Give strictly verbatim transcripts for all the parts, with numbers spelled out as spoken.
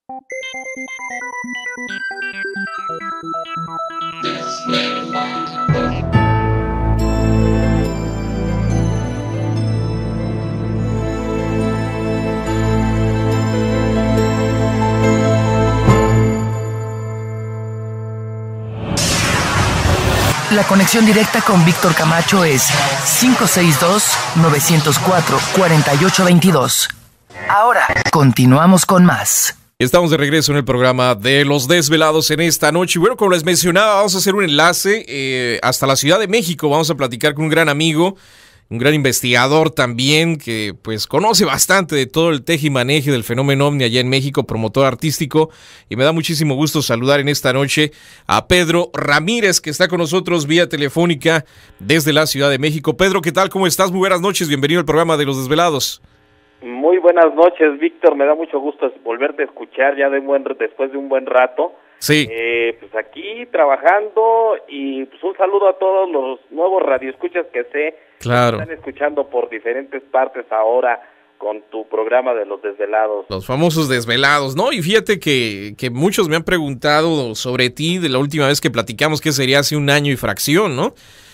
La conexión directa con Víctor Camacho es cinco seis dos, nueve cero cuatro, cuatro ocho dos dos. Ahora, continuamos con más. Estamos de regreso en el programa de Los Desvelados en esta noche. Y bueno, como les mencionaba, vamos a hacer un enlace eh, hasta la Ciudad de México. Vamos a platicar con un gran amigo, un gran investigador también, que pues conoce bastante de todo el tejimaneje del fenómeno ovni allá en México, promotor artístico. Y me da muchísimo gusto saludar en esta noche a Pedro Ramírez, que está con nosotros vía telefónica desde la Ciudad de México. Pedro, ¿qué tal? ¿Cómo estás? Muy buenas noches. Bienvenido al programa de Los Desvelados. Muy buenas noches, Víctor. Me da mucho gusto volverte a escuchar ya de buen, después de un buen rato. Sí. Eh, pues aquí trabajando y pues un saludo a todos los nuevos radioescuchas que sé Claro. que están escuchando por diferentes partes ahora con tu programa de Los Desvelados. Los famosos desvelados, ¿no? Y fíjate que, que muchos me han preguntado sobre ti de la última vez que platicamos, que sería hace un año y fracción, ¿no?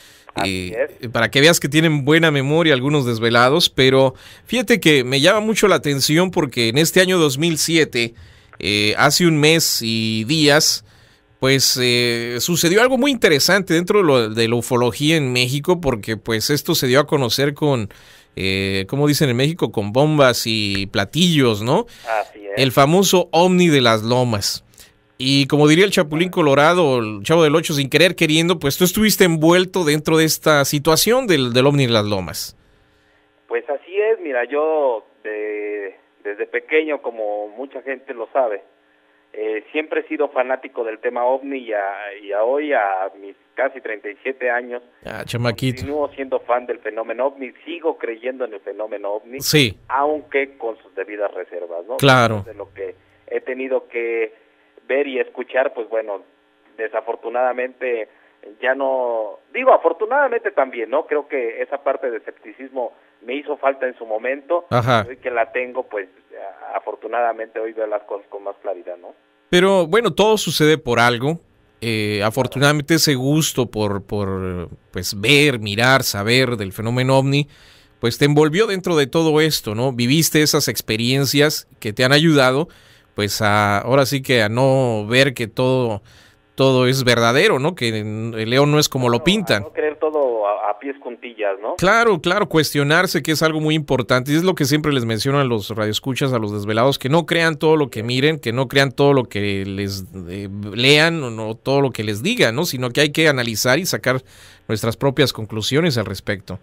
Así Eh, es. para que veas que tienen buena memoria algunos desvelados, pero fíjate que me llama mucho la atención porque en este año dos mil siete, eh, hace un mes y días, pues eh, sucedió algo muy interesante dentro de, lo, de la ufología en México, porque pues esto se dio a conocer con, eh, como dicen en México, con bombas y platillos, ¿no? Así es. El famoso ovni de las lomas. Y como diría el Chapulín Colorado, el Chavo del Ocho, sin querer queriendo, pues tú estuviste envuelto dentro de esta situación del, del ovni de las lomas. Pues así es, mira, yo de, desde pequeño, como mucha gente lo sabe, eh, siempre he sido fanático del tema ovni y a, y a hoy, a mis casi treinta y siete años, Ah, chamaquito. continúo siendo fan del fenómeno ovni, sigo creyendo en el fenómeno ovni, Sí, aunque con sus debidas reservas, ¿no? claro. De lo que he tenido que ver y escuchar, pues bueno, desafortunadamente ya no, digo afortunadamente también, ¿no? Creo que esa parte de escepticismo me hizo falta en su momento, Ajá. hoy que la tengo, pues afortunadamente hoy veo las cosas con más claridad, ¿no? Pero bueno, todo sucede por algo. Eh, afortunadamente ese gusto por, por pues ver, mirar, saber del fenómeno ovni, pues te envolvió dentro de todo esto, ¿no? Viviste esas experiencias que te han ayudado, pues a, ahora sí que a no ver que todo, todo es verdadero, ¿no? Que el león no es como lo pintan. A no creer todo a, a pies juntillas, ¿no? Claro, claro, cuestionarse, que es algo muy importante, y es lo que siempre les menciono a los radioescuchas, a los desvelados, que no crean todo lo que miren, que no crean todo lo que les eh, lean o no todo lo que les digan, ¿no? Sino que hay que analizar y sacar nuestras propias conclusiones al respecto.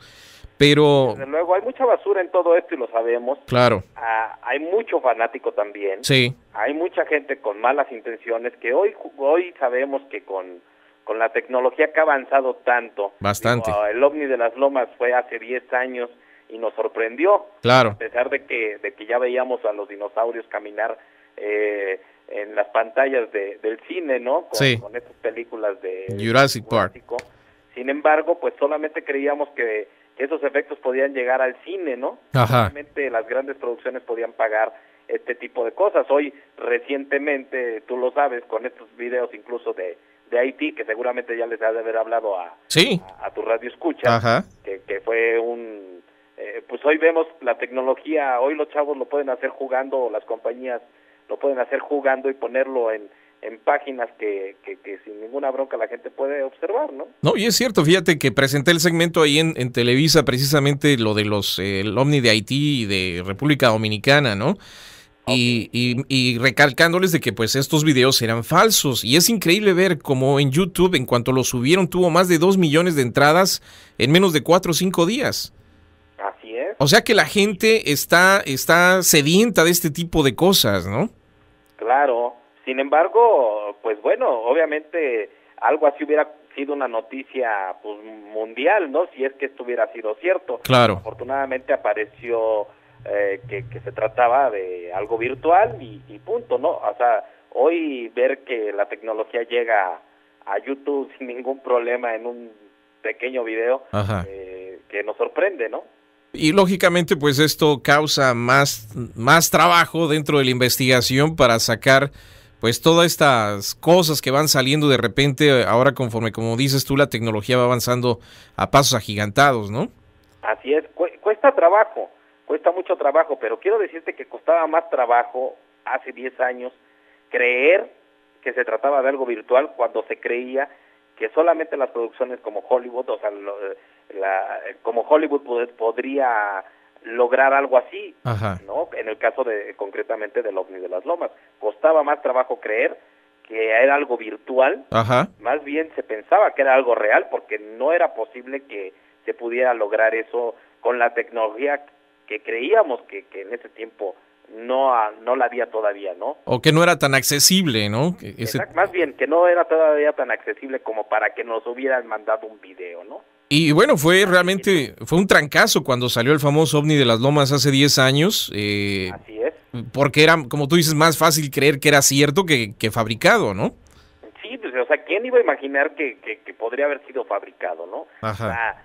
Pero, Desde luego, hay mucha basura en todo esto y lo sabemos. claro, Ah, hay mucho fanático también. sí, Hay mucha gente con malas intenciones que hoy hoy sabemos que con, con la tecnología que ha avanzado tanto, bastante, digo, el ovni de las lomas fue hace diez años y nos sorprendió, claro, a pesar de que de que ya veíamos a los dinosaurios caminar eh, en las pantallas de, del cine, ¿no? Con, Sí. con estas películas de Jurassic Park. Jurásico. Sin embargo, pues solamente creíamos que esos efectos podían llegar al cine, ¿no? Ajá. Solamente las grandes producciones podían pagar este tipo de cosas. Hoy, recientemente, tú lo sabes, con estos videos incluso de, de Haití, que seguramente ya les ha de haber hablado a, sí, a, a tu radio escucha, ajá, que, que fue un... Eh, pues hoy vemos la tecnología, hoy los chavos lo pueden hacer jugando, o las compañías lo pueden hacer jugando y ponerlo en, en páginas que, que, que sin ninguna bronca la gente puede observar, ¿no? no, y es cierto, fíjate que presenté el segmento ahí en, en Televisa, precisamente lo de los, eh, el ovni de Haití y de República Dominicana, ¿no? Y, y, y recalcándoles de que pues estos videos eran falsos, y es increíble ver cómo en YouTube, en cuanto lo subieron, tuvo más de dos millones de entradas en menos de cuatro o cinco días. Así es. O sea que la gente está, está sedienta de este tipo de cosas, ¿no? Claro. Sin embargo, pues bueno, obviamente algo así hubiera sido una noticia pues mundial, ¿no? Si es que esto hubiera sido cierto. Claro. Afortunadamente apareció eh, que, que se trataba de algo virtual y, y punto, ¿no? O sea, hoy ver que la tecnología llega a YouTube sin ningún problema en un pequeño video, Ajá. eh, que nos sorprende, ¿no? Y lógicamente, pues esto causa más, más trabajo dentro de la investigación para sacar pues todas estas cosas que van saliendo de repente, ahora conforme, como dices tú, la tecnología va avanzando a pasos agigantados, ¿no? Así es, cu- cuesta trabajo, cuesta mucho trabajo, pero quiero decirte que costaba más trabajo hace diez años creer que se trataba de algo virtual cuando se creía que solamente las producciones como Hollywood, o sea, lo, la, como Hollywood pod- podría lograr algo así, Ajá. ¿no? En el caso de concretamente del OVNI de las Lomas, costaba más trabajo creer que era algo virtual, Ajá. más bien se pensaba que era algo real, porque no era posible que se pudiera lograr eso con la tecnología que creíamos que, que en ese tiempo no, no la había todavía, ¿no? O que no era tan accesible, ¿no? Que ese... Exacto, más bien que no era todavía tan accesible como para que nos hubieran mandado un video, ¿no? Y bueno, fue realmente, fue un trancazo cuando salió el famoso OVNI de las Lomas hace diez años. Eh, Así es. Porque era, como tú dices, más fácil creer que era cierto que, que fabricado, ¿no? Sí, pues, o sea, ¿quién iba a imaginar que, que, que podría haber sido fabricado, no? Ajá. O sea,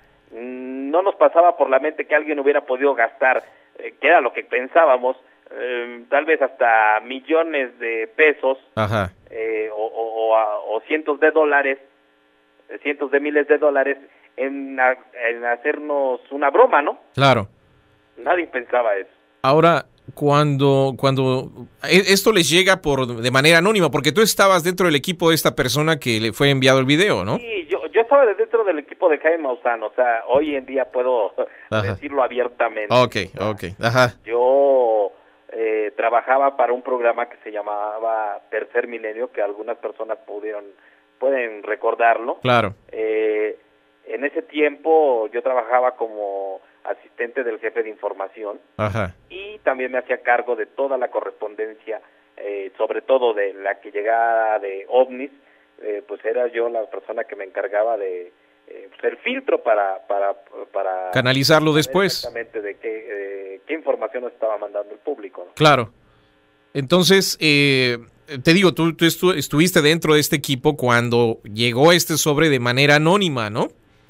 no nos pasaba por la mente que alguien hubiera podido gastar, eh, que era lo que pensábamos, eh, tal vez hasta millones de pesos, Ajá. Eh, o, o, o, a, o cientos de dólares, eh, cientos de miles de dólares, en, a, en hacernos una broma, ¿no? Claro. Nadie pensaba eso. Ahora, cuando, cuando esto les llega por de manera anónima, porque tú estabas dentro del equipo de esta persona que le fue enviado el video, ¿no? Sí, yo, yo estaba dentro del equipo de Jaime Maussan, o sea, hoy en día puedo Ajá. decirlo abiertamente. Ok, ok, ajá. Yo eh, trabajaba para un programa que se llamaba Tercer Milenio, que algunas personas pudieron, pueden recordarlo. Claro. Eh, en ese tiempo yo trabajaba como asistente del jefe de información. Ajá. Y también me hacía cargo de toda la correspondencia, eh, sobre todo de la que llegaba de ovnis, eh, pues era yo la persona que me encargaba de eh, pues el filtro para para para canalizarlo después. Exactamente de qué eh, qué información nos estaba mandando el público, ¿no? Claro. Entonces, eh, te digo, tú, tú estu estuviste dentro de este equipo cuando llegó este sobre de manera anónima, ¿no?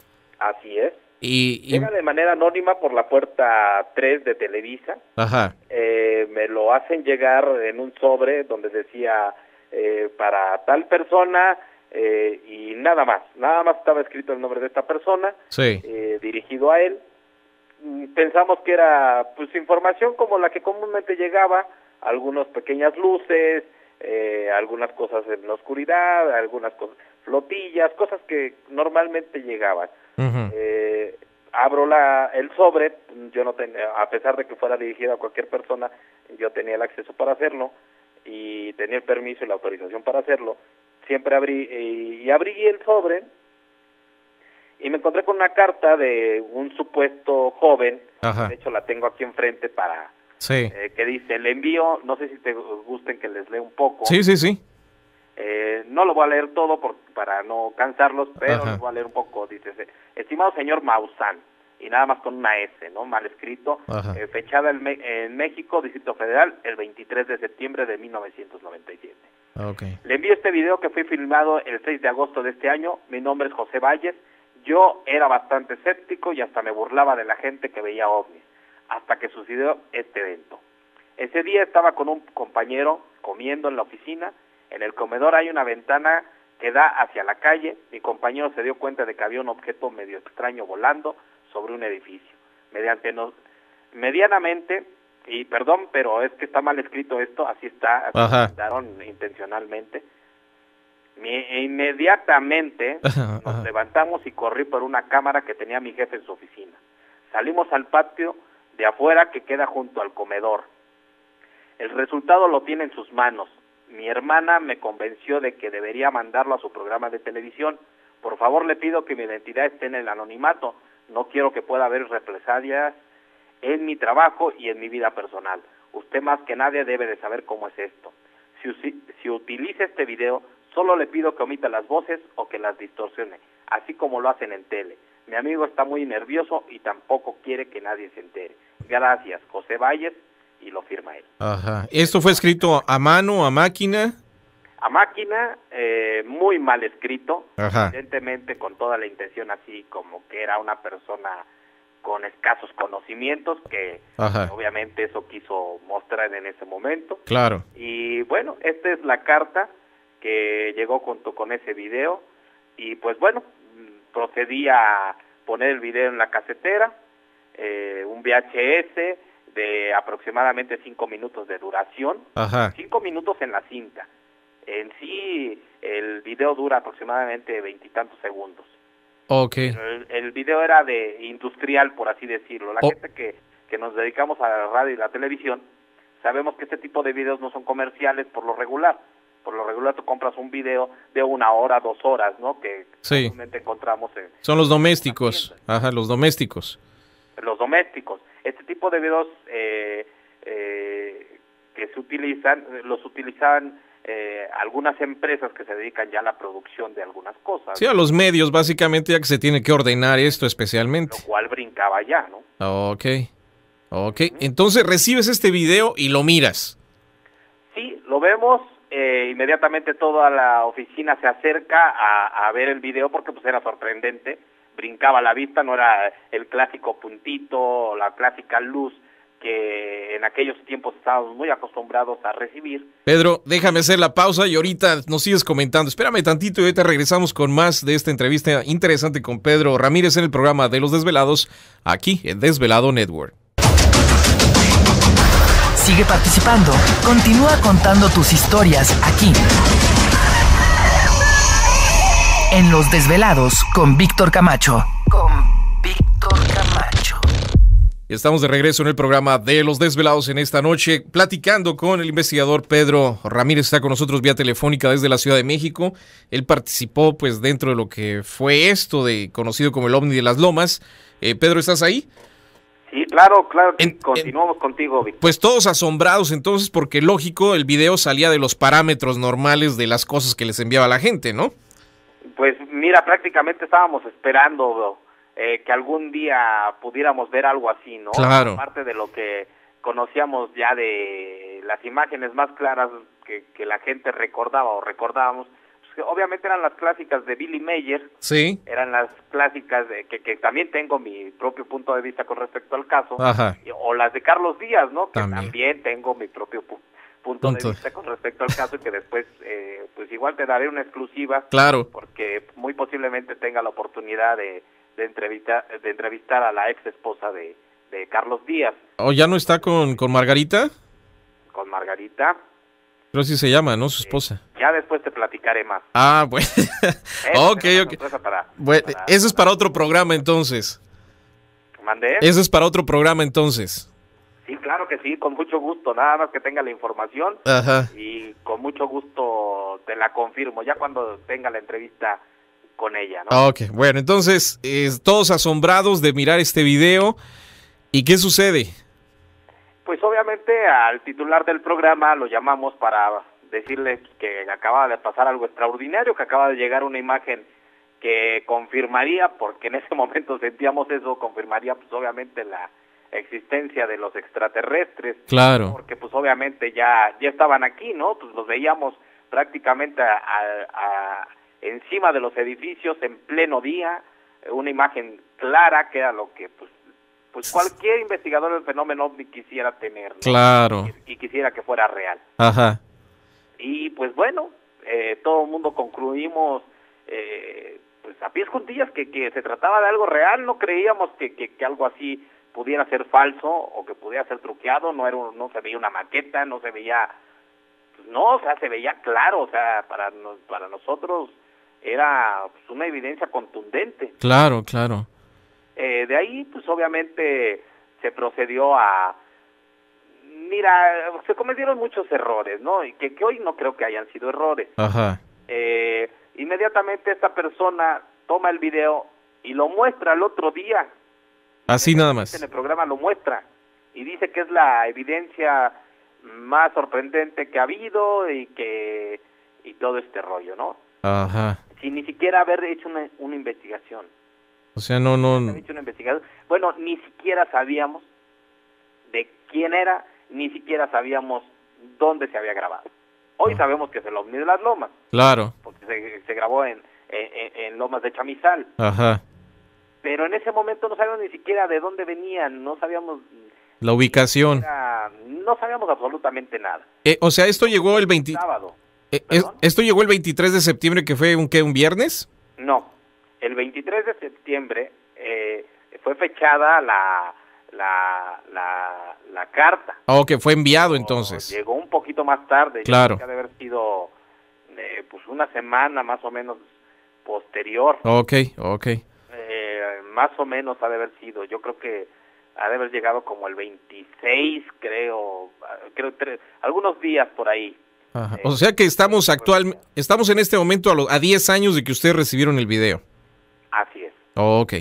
Así es. Y, y... Llega de manera anónima por la puerta tres de Televisa. Ajá. Eh, me lo hacen llegar en un sobre donde decía eh, para tal persona eh, y nada más. Nada más estaba escrito el nombre de esta persona, sí. eh, dirigido a él. Pensamos que era pues información como la que comúnmente llegaba, algunas pequeñas luces, eh, algunas cosas en la oscuridad, algunas cosas, flotillas, cosas que normalmente llegaban. Uh-huh. eh, abro la el sobre, yo no tenía, a pesar de que fuera dirigido a cualquier persona, yo tenía el acceso para hacerlo y tenía el permiso y la autorización para hacerlo. Siempre abrí y, y abrí el sobre y me encontré con una carta de un supuesto joven. Ajá. De hecho la tengo aquí enfrente para sí. eh, que dice, le envío, no sé si te gusten que les lea un poco. Sí, sí, sí. Eh, no lo voy a leer todo por, para no cansarlos, pero Ajá. les voy a leer un poco. Dice, estimado señor Maussan, y nada más con una S, ¿no? Mal escrito, eh, fechada en, Me en México, Distrito Federal, el veintitrés de septiembre de mil novecientos noventa y siete. Okay. Le envío este video que fue filmado el seis de agosto de este año. Mi nombre es José Valles. Yo era bastante escéptico y hasta me burlaba de la gente que veía ovnis, hasta que sucedió este evento. Ese día estaba con un compañero comiendo en la oficina. En el comedor hay una ventana que da hacia la calle. Mi compañero se dio cuenta de que había un objeto medio extraño volando sobre un edificio. Mediante nos, medianamente, y perdón, pero es que está mal escrito esto, así está, así lo mandaron intencionalmente. Mi, inmediatamente ajá, nos ajá. levantamos y corrí por una cámara que tenía mi jefe en su oficina. Salimos al patio de afuera que queda junto al comedor. El resultado lo tiene en sus manos. Mi hermana me convenció de que debería mandarlo a su programa de televisión. Por favor, le pido que mi identidad esté en el anonimato. No quiero que pueda haber represalias en mi trabajo y en mi vida personal. Usted más que nadie debe de saber cómo es esto. Si, si utiliza este video, solo le pido que omita las voces o que las distorsione, así como lo hacen en tele. Mi amigo está muy nervioso y tampoco quiere que nadie se entere. Gracias, José Valles, y lo firma él. Ajá. ¿Esto fue escrito a mano, a máquina? A máquina, eh, muy mal escrito, Ajá. evidentemente con toda la intención así como que era una persona con escasos conocimientos, que Ajá. obviamente eso quiso mostrar en ese momento. Claro. Y bueno, esta es la carta que llegó junto con ese video, y pues bueno, procedí a poner el video en la casetera, eh, un V H S de aproximadamente cinco minutos de duración, Ajá. cinco minutos en la cinta. En sí, el video dura aproximadamente veintitantos segundos. Ok. El, el video era de industrial, por así decirlo. La oh. gente que, que nos dedicamos a la radio y la televisión, sabemos que este tipo de videos no son comerciales por lo regular. Por lo regular tú compras un video de una hora, dos horas, ¿no? Que sí. normalmente encontramos en... Son los domésticos. Ajá, los domésticos. Los domésticos. Este tipo de videos eh, eh, que se utilizan, los utilizan eh, algunas empresas que se dedican ya a la producción de algunas cosas. Sí, a los medios, básicamente, ya que se tiene que ordenar esto especialmente. Lo cual brincaba ya, ¿no? Ok. Ok. Uh-huh. Entonces recibes este video y lo miras. Sí, lo vemos. Eh, inmediatamente toda la oficina se acerca a, a ver el video porque pues era sorprendente, brincaba la vista, no era el clásico puntito, la clásica luz que en aquellos tiempos estábamos muy acostumbrados a recibir. Pedro, déjame hacer la pausa y ahorita nos sigues comentando. Espérame tantito y ahorita regresamos con más de esta entrevista interesante con Pedro Ramírez en el programa de Los Desvelados, aquí en Desvelado Network. Sigue participando. Continúa contando tus historias aquí. En Los Desvelados con Víctor Camacho. Con Víctor Camacho. Estamos de regreso en el programa de Los Desvelados en esta noche, platicando con el investigador Pedro Ramírez. Está con nosotros vía telefónica desde la Ciudad de México. Él participó pues dentro de lo que fue esto de conocido como el OVNI de las Lomas. Eh, Pedro, ¿estás ahí? Sí, claro, claro, en, continuamos en, contigo, Víctor. Pues todos asombrados entonces, porque lógico, el video salía de los parámetros normales de las cosas que les enviaba la gente, ¿no? Pues mira, prácticamente estábamos esperando eh, que algún día pudiéramos ver algo así, ¿no? Claro. Aparte de lo que conocíamos ya de las imágenes más claras que, que la gente recordaba o recordábamos, obviamente eran las clásicas de Billy Mayer, sí, eran las clásicas de, que, que también tengo mi propio punto de vista con respecto al caso, ajá, o las de Carlos Díaz, ¿no? Que también, también tengo mi propio pu punto, punto de vista con respecto al caso y que después, eh, pues igual te daré una exclusiva, claro, porque muy posiblemente tenga la oportunidad de, de entrevistar de entrevistar a la ex esposa de, de Carlos Díaz. ¿O ya no está con, con Margarita? Con Margarita. Pero así se llama, ¿no? Su esposa. Eh, ya después te platicaré más. Ah, bueno. ok, ok. Para, bueno, para, eso es para otro programa entonces. ¿Mandé? Eso es para otro programa entonces. Sí, claro que sí, con mucho gusto. Nada más que tenga la información. Ajá. Y con mucho gusto te la confirmo, ya cuando tenga la entrevista con ella, ¿no? Ok, bueno, entonces, eh, todos asombrados de mirar este video. ¿Y qué sucede? Pues obviamente al titular del programa lo llamamos para decirle que acaba de pasar algo extraordinario, que acaba de llegar una imagen que confirmaría, porque en ese momento sentíamos eso, confirmaría pues obviamente la existencia de los extraterrestres. Claro. Porque pues obviamente ya, ya estaban aquí, ¿no? Pues los veíamos prácticamente a, a, a, encima de los edificios en pleno día, una imagen clara que era lo que pues pues cualquier investigador del fenómeno ovni quisiera tener, ¿no? Claro. Y, y quisiera que fuera real. Ajá. Y pues bueno, eh, todo el mundo concluimos eh, pues a pies juntillas que, que se trataba de algo real, no creíamos que, que, que algo así pudiera ser falso o que pudiera ser truqueado, no era un, no se veía una maqueta, no se veía, pues no, o sea, se veía claro, o sea, para, nos, para nosotros era pues, una evidencia contundente. Claro, claro. Eh, de ahí, pues obviamente se procedió a... Mira, se cometieron muchos errores, ¿no? Y que, que hoy no creo que hayan sido errores. Ajá. Eh, inmediatamente esta persona toma el video y lo muestra el otro día. Así nada más. En el programa lo muestra y dice que es la evidencia más sorprendente que ha habido y que... y todo este rollo, ¿no? Ajá. Sin ni siquiera haber hecho una, una investigación. O sea, no, no... Han hecho una investigación. Bueno, ni siquiera sabíamos de quién era, ni siquiera sabíamos dónde se había grabado. Hoy ah. sabemos que es el OVNI de las Lomas. Claro. Porque se, se grabó en, en, en Lomas de Chamizal. Ajá. pero en ese momento no sabíamos ni siquiera de dónde venían, no sabíamos... La ubicación. Era, no sabíamos absolutamente nada. Eh, o sea, esto llegó el veinte... Sábado. Eh, es, ¿Esto llegó el veintitrés de septiembre, que fue un, ¿qué, un viernes? No, el veintitrés de septiembre eh, fue fechada la, la, la, la carta. Oh, que fue enviado entonces. Llegó un poquito más tarde. Claro. Yo creo que ha de haber sido eh, pues una semana más o menos posterior. Ok, ok. Eh, más o menos ha de haber sido. Yo creo que ha de haber llegado como el veintiséis, creo, creo tres, algunos días por ahí. Ajá. O sea que estamos actual, estamos en este momento a, lo, a diez años de que ustedes recibieron el video. Así es. Oh, ok.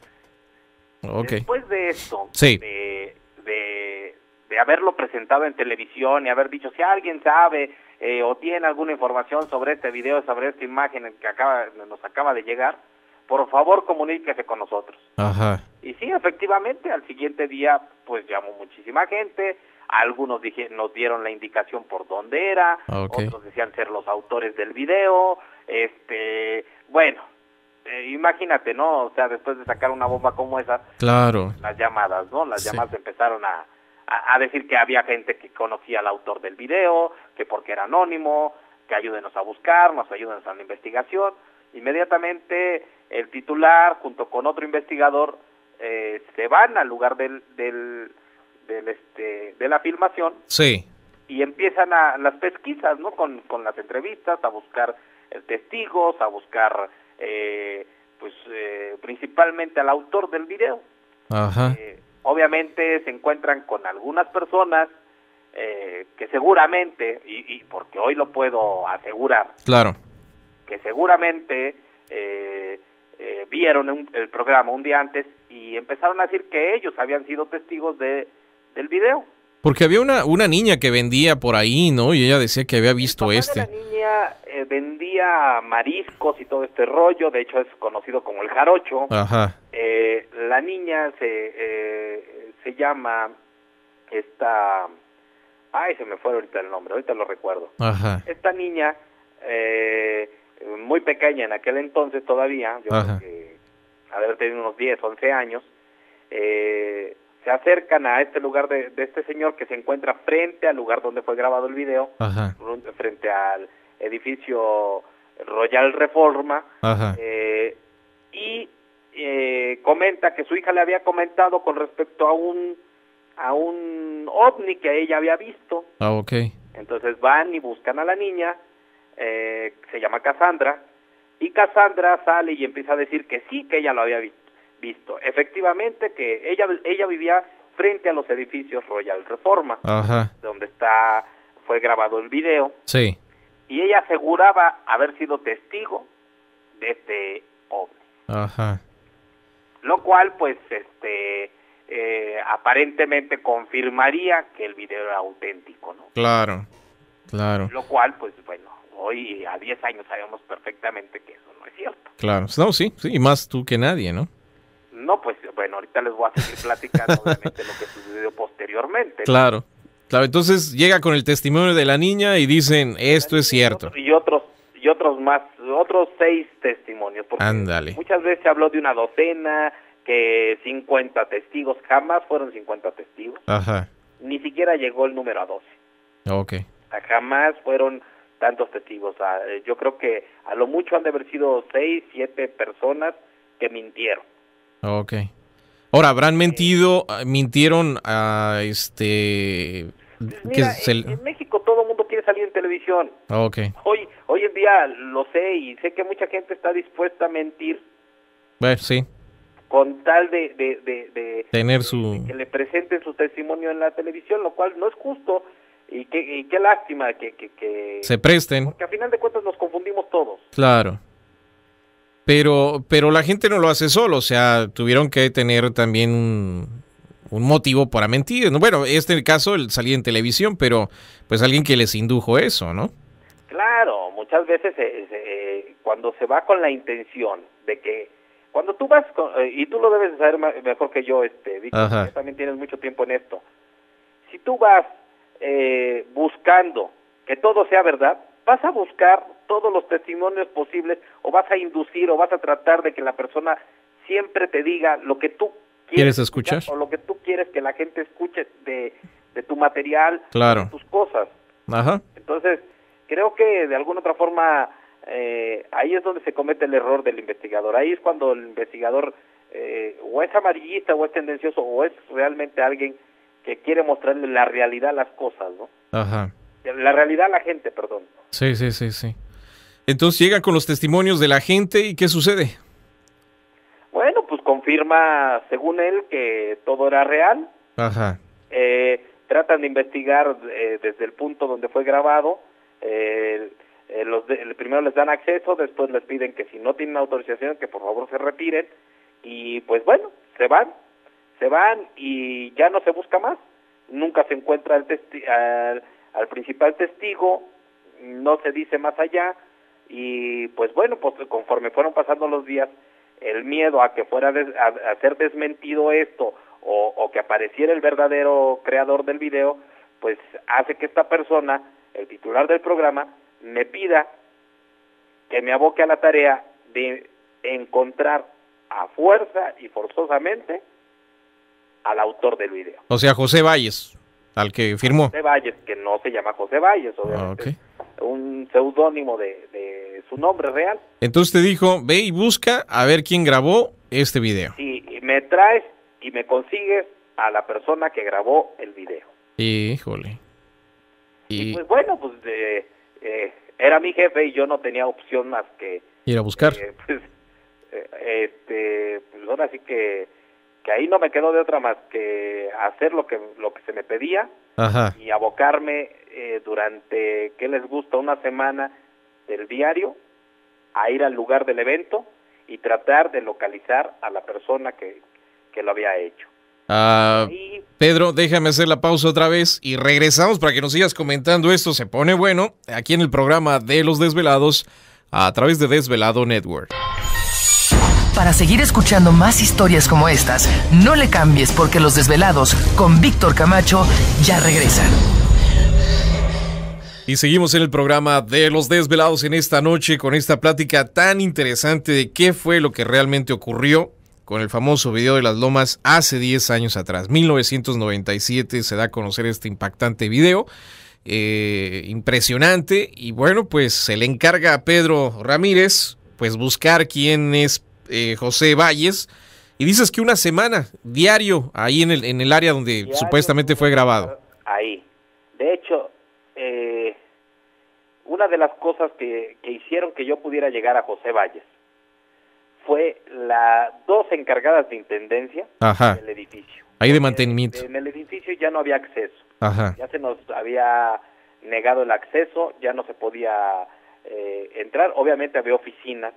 Ok. Después de esto, sí. de, de, de haberlo presentado en televisión y haber dicho, si alguien sabe eh, o tiene alguna información sobre este video, sobre esta imagen que acaba, nos acaba de llegar, por favor comuníquese con nosotros. Ajá. Y sí, efectivamente, al siguiente día, pues llamó muchísima gente. Algunos dije, nos dieron la indicación por dónde era, okay. Otros decían ser los autores del video, este, bueno, eh, imagínate, ¿no? O sea, después de sacar una bomba como esa, claro, las llamadas, ¿no? Las sí. llamadas empezaron a, a, a decir que había gente que conocía al autor del video, que porque era anónimo, que ayúdenos a buscarnos, ayúdenos a la investigación. Inmediatamente el titular, junto con otro investigador, eh, se van al lugar del... del Del este, de la filmación, sí, y empiezan a las pesquisas, ¿no? Con, con las entrevistas, a buscar eh, testigos, a buscar, eh, pues, eh, principalmente al autor del video. Ajá. Eh, obviamente se encuentran con algunas personas eh, que seguramente, y, y porque hoy lo puedo asegurar, claro, que seguramente eh, eh, vieron un, el programa un día antes y empezaron a decir que ellos habían sido testigos de del video. Porque había una una niña que vendía por ahí, ¿no? Y ella decía que había visto el este. La niña eh, vendía mariscos y todo este rollo, de hecho es conocido como el jarocho. Ajá. Eh, la niña se eh, se llama esta, ay, se me fue ahorita el nombre, ahorita lo recuerdo. Ajá. Esta niña eh, muy pequeña en aquel entonces todavía, yo Ajá. creo que ha de haber tenido unos diez, once años, eh, se acercan a este lugar de, de este señor que se encuentra frente al lugar donde fue grabado el video, Ajá. frente al edificio Royal Reforma, Ajá. Eh, y eh, comenta que su hija le había comentado con respecto a un a un ovni que ella había visto. Ah, okay. Entonces van y buscan a la niña, eh, se llama Cassandra, y Cassandra sale y empieza a decir que sí, que ella lo había visto. visto. Efectivamente que ella ella vivía frente a los edificios Royal Reforma, Ajá. donde está fue grabado el video. Sí. Y ella aseguraba haber sido testigo de este ovni. Ajá. Lo cual pues este eh, aparentemente confirmaría que el video era auténtico, ¿no? Claro. Claro. Lo cual pues bueno, hoy a diez años sabemos perfectamente que eso no es cierto. Claro. No, sí, sí, y más tú que nadie, ¿no? No, pues bueno, ahorita les voy a seguir platicando obviamente lo que sucedió posteriormente, ¿no? Claro, claro, entonces llega con el testimonio de la niña y dicen, esto es cierto. Y otros y otros más, otros seis testimonios, porque Ándale. Muchas veces se habló de una docena, que cincuenta testigos, jamás fueron cincuenta testigos. Ajá. Ni siquiera llegó el número a doce. Ok. O sea, jamás fueron tantos testigos. O sea, yo creo que a lo mucho han de haber sido seis, siete personas que mintieron. Ok. Ahora, ¿habrán mentido, mintieron a este... Mira, se... en, en México todo el mundo quiere salir en televisión. Ok. Hoy, hoy en día lo sé y sé que mucha gente está dispuesta a mentir. Bueno, sí. Con tal de, de, de, de tener su... de que le presenten su testimonio en la televisión, lo cual no es justo y qué, y qué lástima que, que, que... se presten. Porque a final de cuentas nos confundimos todos. Claro. Pero, pero la gente no lo hace solo, o sea, tuvieron que tener también un, un motivo para mentir. Bueno, este el caso, el salir en televisión, pero pues alguien que les indujo eso, ¿no? Claro, muchas veces eh, eh, cuando se va con la intención de que, cuando tú vas, con, eh, y tú lo debes de saber mejor que yo, este, Víctor, porque también tienes mucho tiempo en esto, si tú vas eh, buscando que todo sea verdad, vas a buscar todos los testimonios posibles o vas a inducir o vas a tratar de que la persona siempre te diga lo que tú quieres, ¿Quieres escuchar? escuchar o lo que tú quieres que la gente escuche de, de tu material, claro. de tus cosas. Ajá. Entonces, creo que de alguna otra forma eh, ahí es donde se comete el error del investigador. Ahí es cuando el investigador eh, o es amarillista o es tendencioso o es realmente alguien que quiere mostrarle la realidad a las cosas, ¿no? Ajá. La realidad a la gente, perdón. Sí, sí, sí, sí. Entonces llegan con los testimonios de la gente y ¿qué sucede? Bueno, pues confirma, según él, que todo era real. Ajá. Eh, tratan de investigar eh, desde el punto donde fue grabado. Eh, eh, los de, primero les dan acceso, después les piden que si no tienen autorización, que por favor se retiren. Y pues bueno, se van, se van y ya no se busca más. Nunca se encuentra al, testi al, al principal testigo, no se dice más allá. Y pues bueno, pues conforme fueron pasando los días, el miedo a que fuera des, a, a ser desmentido esto o, o que apareciera el verdadero creador del video, pues hace que esta persona, el titular del programa, me pida que me aboque a la tarea de encontrar a fuerza y forzosamente al autor del video. O sea, José Valles, al que firmó. José Valles, que no se llama José Valles, obviamente. Okay. Un seudónimo de, de su nombre real. Entonces te dijo, ve y busca a ver quién grabó este video. Sí, y me traes y me consigues a la persona que grabó el video. Híjole. Y, y pues bueno, pues eh, eh, era mi jefe y yo no tenía opción más que ir a buscar. Eh, pues, eh, este, pues ahora sí que, que ahí no me quedó de otra más que hacer lo que lo que se me pedía. Ajá. Y abocarme eh, durante, ¿qué les gusta? Una semana del diario a ir al lugar del evento y tratar de localizar a la persona que, que lo había hecho. Uh, y, Pedro, déjame hacer la pausa otra vez y regresamos para que nos sigas comentando esto. Se pone bueno aquí en el programa de Los Desvelados a través de Desvelado Network. Para seguir escuchando más historias como estas, no le cambies porque Los Desvelados con Víctor Camacho ya regresan. Y seguimos en el programa de Los Desvelados en esta noche con esta plática tan interesante de qué fue lo que realmente ocurrió con el famoso video de las Lomas hace diez años atrás. mil novecientos noventa y siete se da a conocer este impactante video. Eh, impresionante. Y bueno, pues se le encarga a Pedro Ramírez pues buscar quién es Eh, José Valles, y dices que una semana diario ahí en el en el área donde diario, supuestamente fue grabado. Ahí. De hecho, eh, una de las cosas que, que hicieron que yo pudiera llegar a José Valles fue las dos encargadas de intendencia. Ajá. Del edificio. Ahí de mantenimiento. En el edificio ya no había acceso. Ajá. Ya se nos había negado el acceso, ya no se podía eh, entrar. Obviamente había oficinas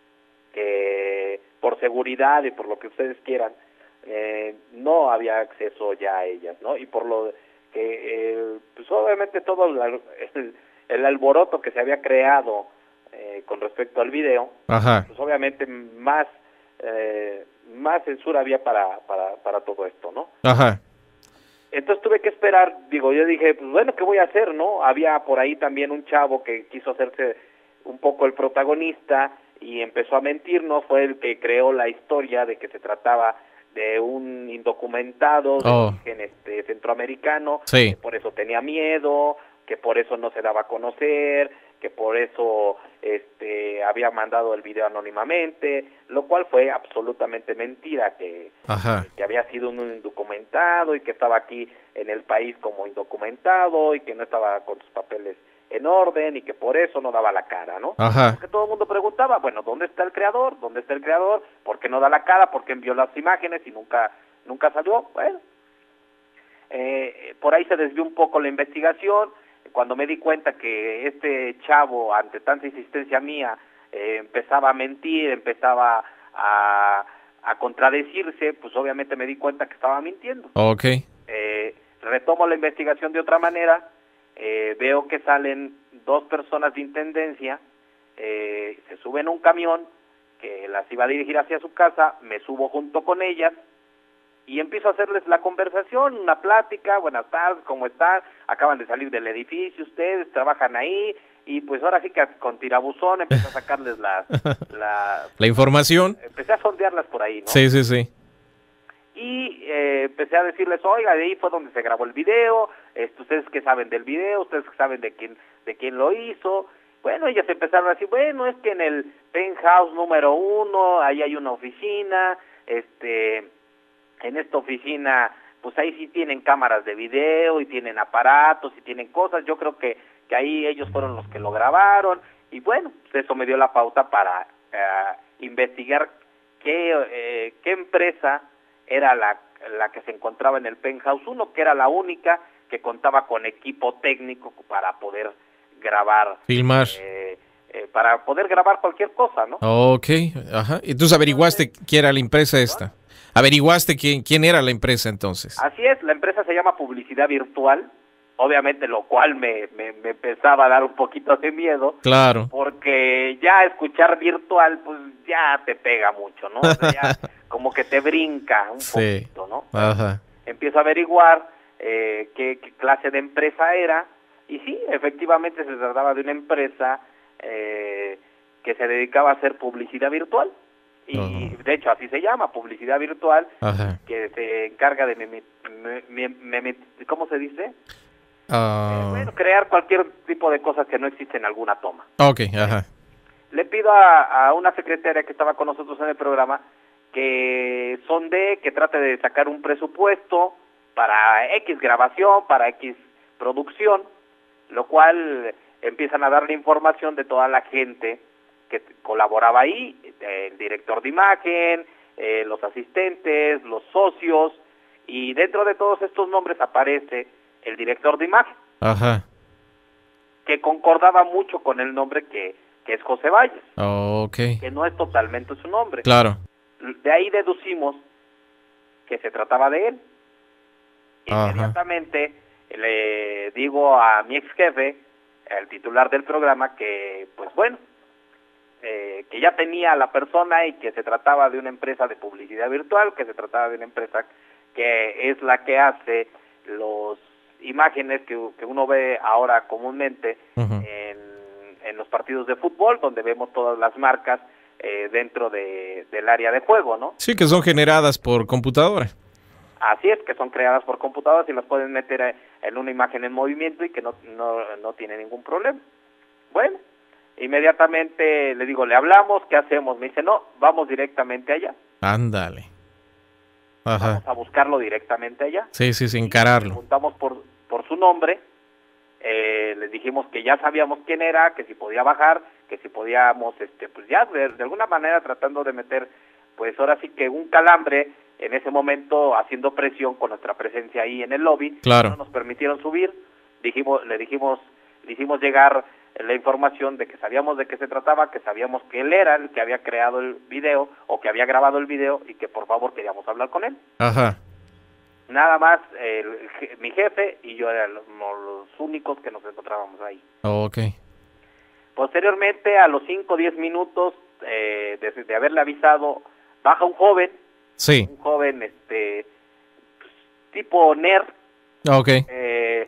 que por seguridad y por lo que ustedes quieran, eh, no había acceso ya a ellas, ¿no? Y por lo que, eh, pues obviamente todo el, el, el alboroto que se había creado eh, con respecto al video, Ajá. pues obviamente más eh, más censura había para, para, para todo esto, ¿no? Ajá. Entonces tuve que esperar, digo, yo dije, pues bueno, ¿qué voy a hacer, no? Había por ahí también un chavo que quiso hacerse un poco el protagonista y empezó a mentirnos, fue el que creó la historia de que se trataba de un indocumentado de oh. origen este, centroamericano, sí. que por eso tenía miedo, que por eso no se daba a conocer, que por eso este había mandado el video anónimamente, lo cual fue absolutamente mentira, que, Ajá. que había sido un indocumentado y que estaba aquí en el país como indocumentado y que no estaba con sus papeles en orden y que por eso no daba la cara, ¿no? Ajá. Porque todo el mundo preguntaba, bueno, ¿dónde está el creador? ¿Dónde está el creador? ¿Por qué no da la cara? ¿Por qué envió las imágenes y nunca nunca salió? Bueno, eh, por ahí se desvió un poco la investigación. Cuando me di cuenta que este chavo, ante tanta insistencia mía, eh, empezaba a mentir, empezaba a, a contradecirse, pues obviamente me di cuenta que estaba mintiendo. Ok. Eh, retomo la investigación de otra manera. Eh, veo que salen dos personas de intendencia, eh, se suben a un camión que las iba a dirigir hacia su casa, me subo junto con ellas y empiezo a hacerles la conversación, una plática, buenas tardes, ¿cómo están? Acaban de salir del edificio ustedes, trabajan ahí, y pues ahora sí que con tirabuzón empecé a sacarles la, la, la información. Empecé a sondearlas por ahí, ¿no? Sí, sí, sí. Y eh, empecé a decirles, oiga, de ahí fue donde se grabó el video, este, ustedes que saben del video, ustedes que saben de quién, de quién lo hizo. Bueno, ellas empezaron a decir, bueno, es que en el penthouse número uno, ahí hay una oficina, este, en esta oficina, pues ahí sí tienen cámaras de video y tienen aparatos y tienen cosas, yo creo que, que ahí ellos fueron los que lo grabaron, y bueno, pues eso me dio la pauta para eh, investigar qué, eh, qué empresa era la, la que se encontraba en el penthouse uno, que era la única que contaba con equipo técnico para poder grabar, filmar, eh, eh, para poder grabar cualquier cosa, ¿no? Ok, ajá. Entonces averiguaste entonces, quién era la empresa esta. ¿no? Averiguaste quién, quién era la empresa entonces. Así es, la empresa se llama Publicidad Virtual, obviamente lo cual me, me, me empezaba a dar un poquito de miedo. Claro. Porque ya escuchar virtual, pues ya te pega mucho, ¿no? O sea, ya como que te brinca un sí. poquito, ¿no? Ajá. Empiezo a averiguar eh, qué, qué clase de empresa era, y sí, efectivamente se trataba de una empresa eh, que se dedicaba a hacer publicidad virtual. Y uh-huh. de hecho así se llama, Publicidad Virtual, uh-huh. que se encarga de meme, meme, meme, ¿cómo se dice? Uh... Eh, bueno, crear cualquier tipo de cosas que no existen en alguna toma. Okay, ajá. Le pido a, a una secretaria que estaba con nosotros en el programa que sondee, que trate de sacar un presupuesto para X grabación, para X producción, lo cual empiezan a darle información de toda la gente que colaboraba ahí, el director de imagen, eh, los asistentes, los socios, y dentro de todos estos nombres aparece el director de imagen, ajá, que concordaba mucho con el nombre que, que es José Valles, oh, okay. que no es totalmente su nombre. Claro. De ahí deducimos que se trataba de él. Ajá. Inmediatamente le digo a mi ex jefe, el titular del programa, que pues bueno, eh, que ya tenía a la persona y que se trataba de una empresa de publicidad virtual, que se trataba de una empresa que es la que hace los imágenes que, que uno ve ahora comúnmente uh-huh. en, en los partidos de fútbol, donde vemos todas las marcas eh, dentro de, del área de juego, ¿no? Sí, que son generadas por computadora. Así es, que son creadas por computadoras y las pueden meter en una imagen en movimiento y que no, no, no tiene ningún problema. Bueno, inmediatamente le digo, le hablamos, ¿qué hacemos? Me dice, no, vamos directamente allá. Ándale. Ajá. Vamos a buscarlo directamente allá. Sí, sí, sin encararlo. Le preguntamos por, por su nombre, eh, les dijimos que ya sabíamos quién era, que si podía bajar, que si podíamos, este, pues ya de, de alguna manera tratando de meter, pues ahora sí que un calambre en ese momento, haciendo presión con nuestra presencia ahí en el lobby. Claro. No nos permitieron subir, dijimos, le dijimos, le hicimos llegar la información de que sabíamos de qué se trataba, que sabíamos que él era el que había creado el video o que había grabado el video y que por favor queríamos hablar con él. Ajá. Nada más el, mi jefe y yo eran los, los únicos que nos encontrábamos ahí. Oh, ok. Posteriormente, a los cinco o diez minutos eh, de, de haberle avisado, baja un joven. Sí. Un joven este pues, tipo nerd. Ok. Eh,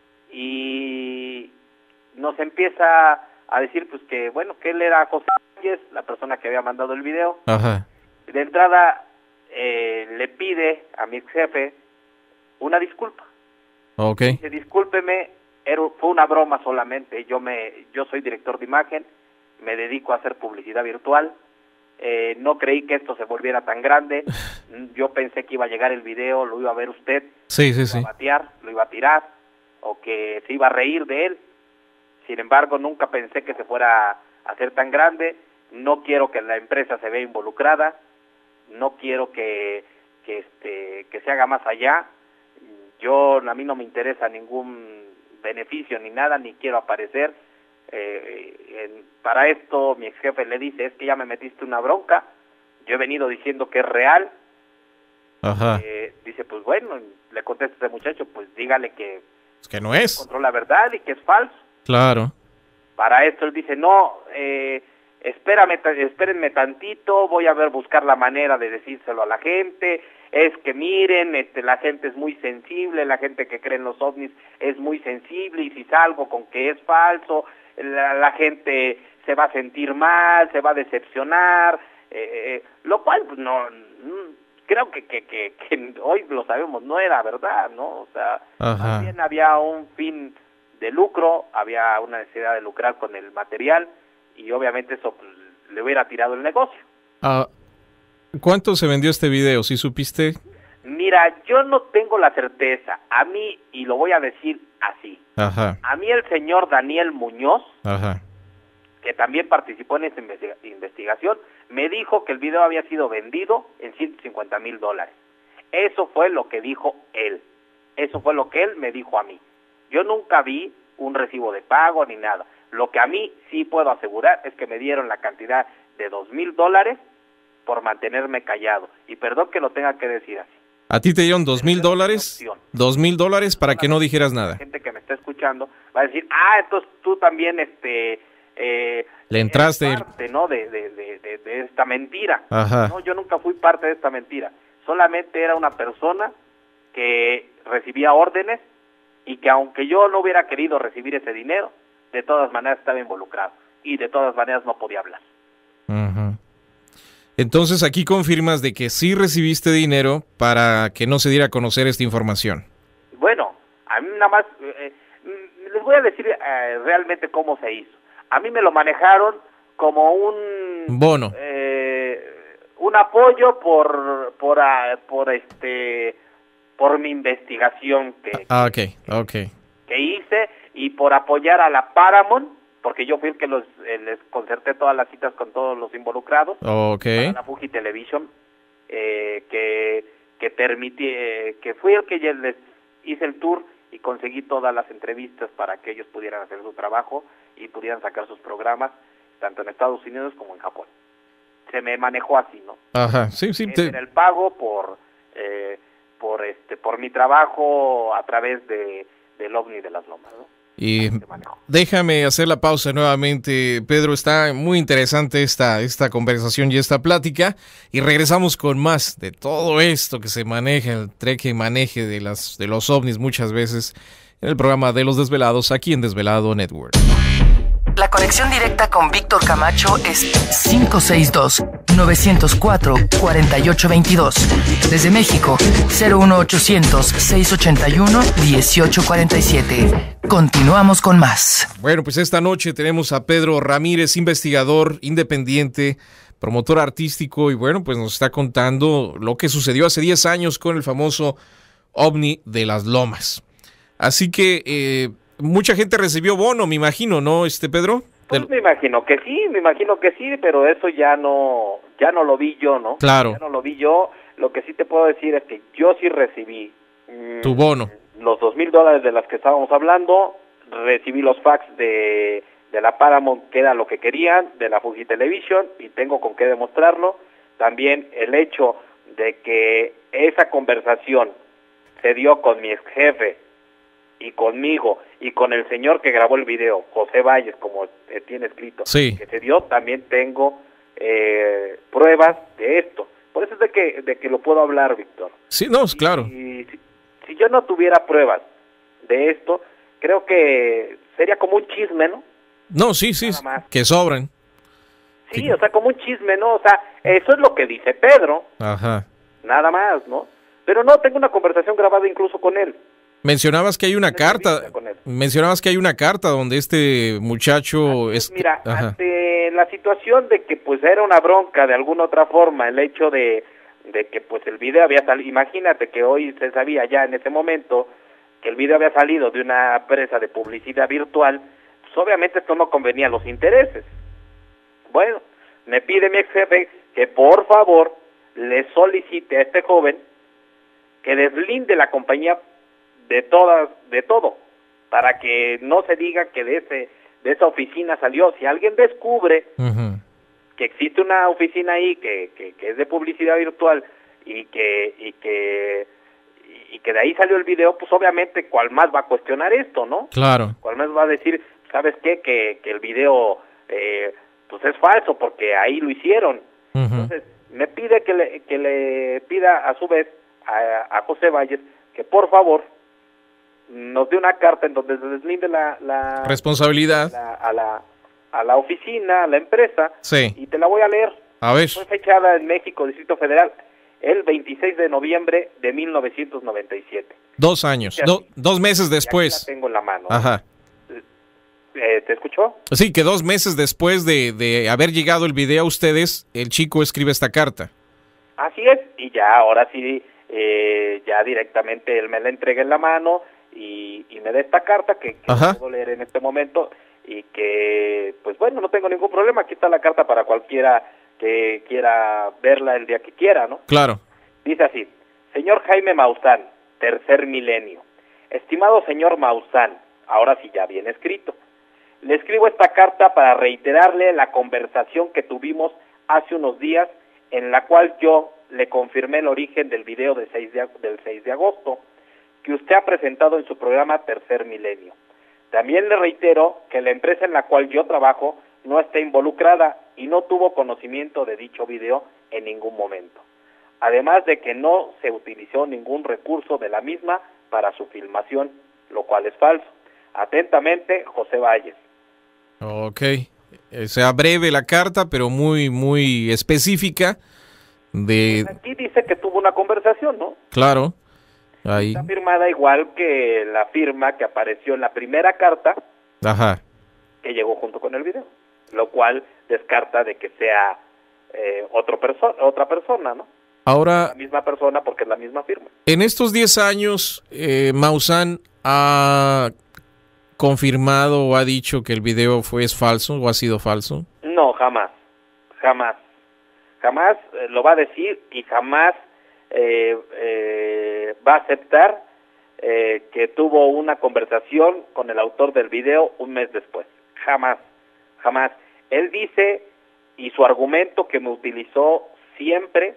y nos empieza a decir pues que bueno, que él era José Valles, la persona que había mandado el video. Ajá. De entrada eh, le pide a mi ex jefe una disculpa. Ok. Dice, discúlpeme, era, fue una broma solamente, yo me yo soy director de imagen, me dedico a hacer publicidad virtual, eh, no creí que esto se volviera tan grande, yo pensé que iba a llegar el video, lo iba a ver usted, sí, sí, lo sí. iba a batear, lo iba a tirar, o que se iba a reír de él. Sin embargo, nunca pensé que se fuera a hacer tan grande, no quiero que la empresa se vea involucrada, no quiero que, que, este, que se haga más allá, yo a mí no me interesa ningún beneficio ni nada, ni quiero aparecer. Eh, en, para esto mi ex jefe le dice, es que ya me metiste una bronca, yo he venido diciendo que es real. Ajá. Eh, dice, pues bueno, le contesta a ese muchacho, pues dígale que, es que no es. encontró la verdad y que es falso. Claro. Para esto él dice, no, eh, espérame, espérenme tantito, voy a ver, buscar la manera de decírselo a la gente, es que miren, este, la gente es muy sensible, la gente que cree en los ovnis es muy sensible, y si salgo con que es falso, la, la gente se va a sentir mal, se va a decepcionar, eh, eh, lo cual pues, no, creo que, que, que, que hoy lo sabemos, no era verdad, ¿no? O sea, Ajá. más bien había un fin de lucro, había una necesidad de lucrar con el material y obviamente eso pues, le hubiera tirado el negocio. Ah, ¿cuánto se vendió este video? ¿Sí supiste? Mira, yo no tengo la certeza, a mí, y lo voy a decir así, Ajá. a mí el señor Daniel Muñoz, Ajá. que también participó en esta investiga investigación, me dijo que el video había sido vendido en ciento cincuenta mil dólares. Eso fue lo que dijo él, eso fue lo que él me dijo a mí. Yo nunca vi un recibo de pago ni nada. Lo que a mí sí puedo asegurar es que me dieron la cantidad de dos mil dólares por mantenerme callado. Y perdón que lo tenga que decir así. ¿A ti te dieron dos mil dólares? ¿Dos mil dólares para que no dijeras nada? La gente que me está escuchando va a decir, ah, entonces tú también, este... Eh, Le entraste. Parte, ¿no? de, de, de, de, de esta mentira. Ajá. No, yo nunca fui parte de esta mentira. Solamente era una persona que recibía órdenes y que aunque yo no hubiera querido recibir ese dinero, de todas maneras estaba involucrado y de todas maneras no podía hablar. Ajá. Entonces aquí confirmas de que sí recibiste dinero para que no se diera a conocer esta información. Bueno, a mí nada más, eh, les voy a decir eh, realmente cómo se hizo. A mí me lo manejaron como un bono, eh, un apoyo por por uh, por este por mi investigación que, ah, okay, okay. que hice y por apoyar a la Paramount, porque yo fui el que los eh, les concerté todas las citas con todos los involucrados. Okay. Para la Fuji Television, eh, que que permití, eh, que fui el que les hice el tour y conseguí todas las entrevistas para que ellos pudieran hacer su trabajo y pudieran sacar sus programas tanto en Estados Unidos como en Japón. Se me manejó así, ¿no? Ajá, sí, sí. Te... Era el pago por eh, por este por mi trabajo a través de del OVNI de las Lomas, ¿no? Y déjame hacer la pausa nuevamente, Pedro. Está muy interesante esta, esta conversación y esta plática. Y regresamos con más de todo esto que se maneja, el treque y maneje de, las, de los ovnis muchas veces en el programa de Los Desvelados, aquí en Desvelado Network. La conexión directa con Víctor Camacho es cinco seis dos, nueve cero cuatro, cuatro ocho dos dos. Desde México, cero uno ochocientos, seiscientos ochenta y uno, dieciocho cuarenta y siete. Continuamos con más. Bueno, pues esta noche tenemos a Pedro Ramírez, investigador independiente, promotor artístico, y bueno, pues nos está contando lo que sucedió hace diez años con el famoso OVNI de las Lomas. Así que... Eh, mucha gente recibió bono, me imagino, ¿no, este Pedro? Pues me imagino que sí, me imagino que sí, pero eso ya no, ya no lo vi yo, ¿no? Claro. Ya no lo vi yo. Lo que sí te puedo decir es que yo sí recibí mmm, tu bono, los dos mil dólares de las que estábamos hablando. Recibí los fax de de la Paramount, que era lo que querían, de la Fuji Television, y tengo con qué demostrarlo. También el hecho de que esa conversación se dio con mi ex jefe y conmigo y con el señor que grabó el video, José Valles, como eh, tiene escrito, sí, que se dio, también tengo eh, pruebas de esto. Por eso es de que de que lo puedo hablar, Víctor. Sí, no, claro. Y, y si, si yo no tuviera pruebas de esto, creo que sería como un chisme, ¿no? No, sí, sí, que sobran. Sí, que... o sea, como un chisme, ¿no? O sea, eso es lo que dice Pedro. Ajá. Nada más, ¿no? Pero no, tengo una conversación grabada incluso con él. Mencionabas que hay una carta, mencionabas que hay una carta donde este muchacho es... Mira, Ajá. ante la situación de que pues era una bronca de alguna otra forma, el hecho de, de que pues el video había salido, imagínate que hoy se sabía ya en ese momento que el video había salido de una empresa de publicidad virtual, pues obviamente esto no convenía a los intereses. Bueno, me pide mi ex jefe que por favor le solicite a este joven que deslinde la compañía de todas, de todo, para que no se diga que de ese, de esa oficina salió. Si alguien descubre uh-huh. que existe una oficina ahí que, que, que es de publicidad virtual y que, y que y que de ahí salió el video, pues obviamente cuál más va a cuestionar esto, ¿no? Claro. Cuál más va a decir, ¿sabes qué? Que, que el video eh, pues es falso porque ahí lo hicieron. Uh-huh. Entonces, me pide que le, que le pida a su vez a, a José Valles que por favor nos dé una carta en donde se deslinde la, la responsabilidad la, a la a la oficina, a la empresa, sí. y te la voy a leer. A ver. Fue fechada en México, Distrito Federal, el veintiséis de noviembre de mil novecientos noventa y siete. Dos años, Do, dos meses después. La tengo en la mano. Ajá. Eh, ¿Te escuchó? Sí, que dos meses después de, de haber llegado el video a ustedes, el chico escribe esta carta. Así es, y ya ahora sí, eh, ya directamente él me la entrega en la mano y, y me da esta carta que, que puedo leer en este momento y que, pues bueno, no tengo ningún problema. Aquí está la carta para cualquiera que quiera verla el día que quiera, ¿no? Claro. Dice así: señor Jaime Maussan, tercer milenio. Estimado señor Maussan, ahora sí ya bien escrito. Le escribo esta carta para reiterarle la conversación que tuvimos hace unos días, en la cual yo le confirmé el origen del video de seis de, del seis de agosto, que usted ha presentado en su programa Tercer Milenio. También le reitero que la empresa en la cual yo trabajo no está involucrada y no tuvo conocimiento de dicho video en ningún momento. Además de que no se utilizó ningún recurso de la misma para su filmación, lo cual es falso. Atentamente, José Valles. Ok, o sea, breve la carta, pero muy, muy específica. De... Pues aquí dice que tuvo una conversación, ¿no? Claro. Ahí. Está firmada igual que la firma que apareció en la primera carta. Ajá. Que llegó junto con el video, lo cual descarta de que sea eh, otro perso otra persona, ¿no? Ahora, la misma persona porque es la misma firma. En estos diez años, eh, Maussan ha confirmado o ha dicho que el video fue es falso o ha sido falso. No, jamás, jamás, jamás eh, lo va a decir y jamás eh, eh, va a aceptar eh, que tuvo una conversación con el autor del video un mes después. Jamás, jamás. Él dice, y su argumento que me utilizó siempre,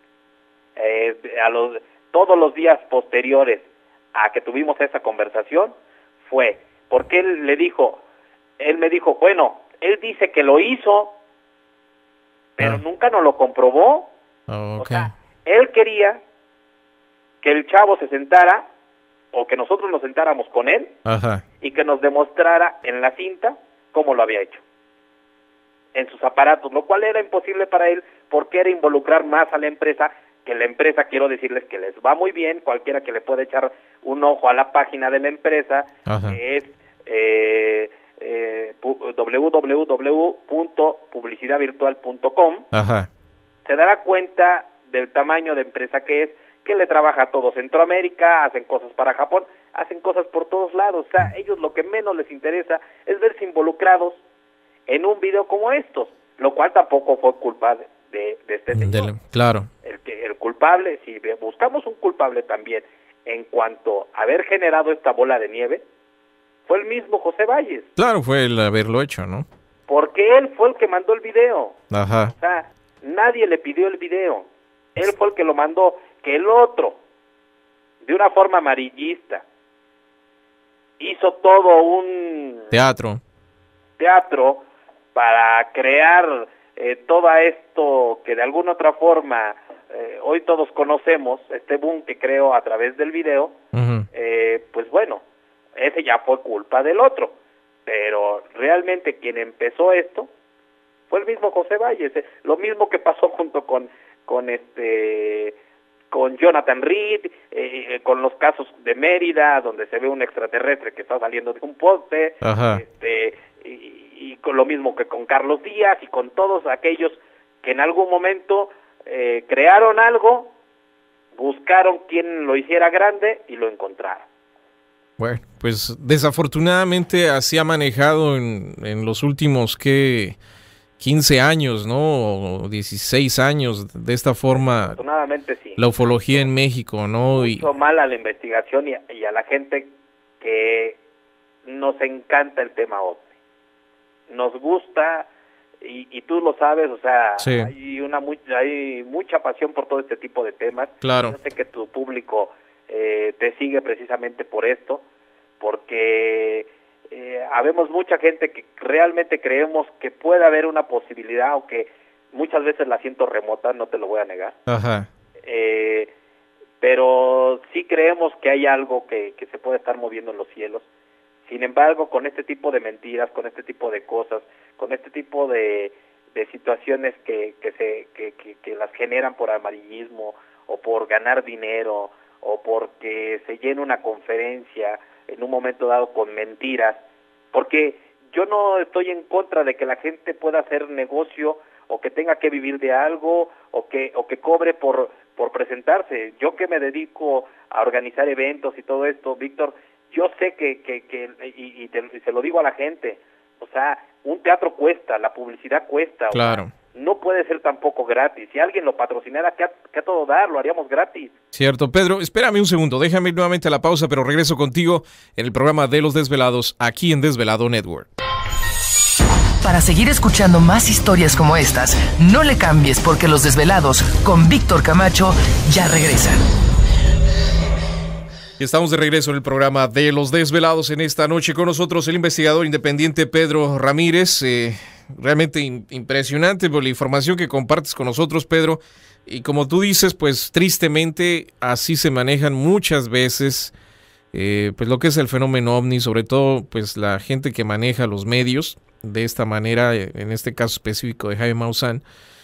eh, a los todos los días posteriores a que tuvimos esa conversación, fue porque él le dijo, él me dijo, bueno, él dice que lo hizo, pero ah. nunca nos lo comprobó. Oh, okay. O sea, él quería que el chavo se sentara, o que nosotros nos sentáramos con él, Ajá. y que nos demostrara en la cinta cómo lo había hecho, en sus aparatos, lo cual era imposible para él, porque era involucrar más a la empresa, que la empresa, quiero decirles que les va muy bien, cualquiera que le pueda echar un ojo a la página de la empresa, Ajá. que es eh, eh, w w w punto publicidad virtual punto com, Ajá. se dará cuenta del tamaño de empresa que es, que le trabaja a todo Centroamérica, hacen cosas para Japón, hacen cosas por todos lados. O sea, ellos lo que menos les interesa es verse involucrados en un video como estos, lo cual tampoco fue culpa de, de, de este señor. Del, claro. El, que, el culpable, si buscamos un culpable también en cuanto a haber generado esta bola de nieve, fue el mismo José Valles. Claro, fue el haberlo hecho, ¿no? Porque él fue el que mandó el video. Ajá. O sea, nadie le pidió el video. Él fue el que lo mandó. Que el otro, de una forma amarillista, hizo todo un teatro, teatro para crear eh, todo esto que de alguna otra forma eh, hoy todos conocemos, este boom que creó a través del video, uh-huh. eh, pues bueno, ese ya fue culpa del otro, pero realmente quien empezó esto fue el mismo José Valles, eh, lo mismo que pasó junto con, con este... con Jonathan Reed, eh, con los casos de Mérida, donde se ve un extraterrestre que está saliendo de un poste, Ajá. este, y, y con lo mismo que con Carlos Díaz y con todos aquellos que en algún momento eh, crearon algo, buscaron quien lo hiciera grande y lo encontraron. Bueno, pues desafortunadamente así ha manejado en, en los últimos, ¿qué? quince años, ¿no? O dieciséis años, de esta forma, afortunadamente sí. La ufología en México, ¿no? Hizo y... mal a la investigación y a, y a la gente que nos encanta el tema ovni. Nos gusta, y, y tú lo sabes, o sea, sí. hay una muy, hay mucha pasión por todo este tipo de temas. Claro. Yo sé que tu público eh, te sigue precisamente por esto, porque... Eh, habemos mucha gente que realmente creemos que puede haber una posibilidad, aunque muchas veces la siento remota, no te lo voy a negar. Ajá. Eh, pero sí creemos que hay algo que, que se puede estar moviendo en los cielos. Sin embargo, con este tipo de mentiras, con este tipo de cosas, con este tipo de, de situaciones que, que, se, que, que, que las generan por amarillismo o por ganar dinero o porque se llena una conferencia en un momento dado con mentiras, porque yo no estoy en contra de que la gente pueda hacer negocio o que tenga que vivir de algo o que o que cobre por por presentarse. Yo que me dedico a organizar eventos y todo esto, Víctor, yo sé que que, que y, y, te, y se lo digo a la gente, o sea, un teatro cuesta, la publicidad cuesta, claro. O sea, no puede ser tampoco gratis. Si alguien lo patrocinara, que a, que a todo dar, lo haríamos gratis. Cierto. Pedro, espérame un segundo, déjame ir nuevamente a la pausa, pero regreso contigo en el programa de Los Desvelados, aquí en Desvelado Network. Para seguir escuchando más historias como estas, no le cambies, porque Los Desvelados con Víctor Camacho ya regresan. Estamos de regreso en el programa de Los Desvelados. En esta noche con nosotros el investigador independiente Pedro Ramírez. Eh, realmente in- impresionante por la información que compartes con nosotros, Pedro. Y como tú dices, pues tristemente así se manejan muchas veces eh, pues lo que es el fenómeno ovni, sobre todo pues la gente que maneja los medios de esta manera, en este caso específico de Jaime Maussan.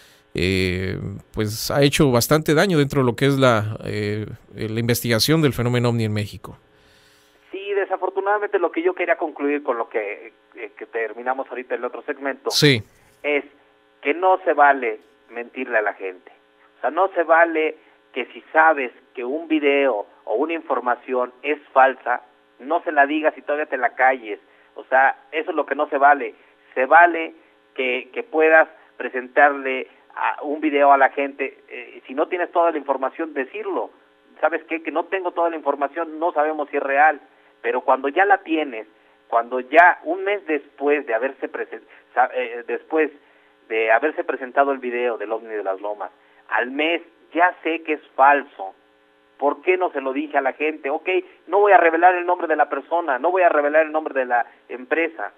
Eh, pues ha hecho bastante daño dentro de lo que es la, eh, la investigación del fenómeno ovni en México. Sí, desafortunadamente lo que yo quería concluir con lo que, eh, que terminamos ahorita en el otro segmento, sí, es que no se vale mentirle a la gente. O sea, no se vale que si sabes que un video o una información es falsa, no se la digas y todavía te la calles. O sea, eso es lo que no se vale. Se vale que, que puedas presentarle a un video a la gente, eh, si no tienes toda la información, decirlo. ¿Sabes qué? Que no tengo toda la información, no sabemos si es real, pero cuando ya la tienes, cuando ya un mes después de haberse presen- eh, después de haberse presentado el video del OVNI de las Lomas, al mes ya sé que es falso. ¿Por qué no se lo dije a la gente? Ok, no voy a revelar el nombre de la persona, no voy a revelar el nombre de la empresa,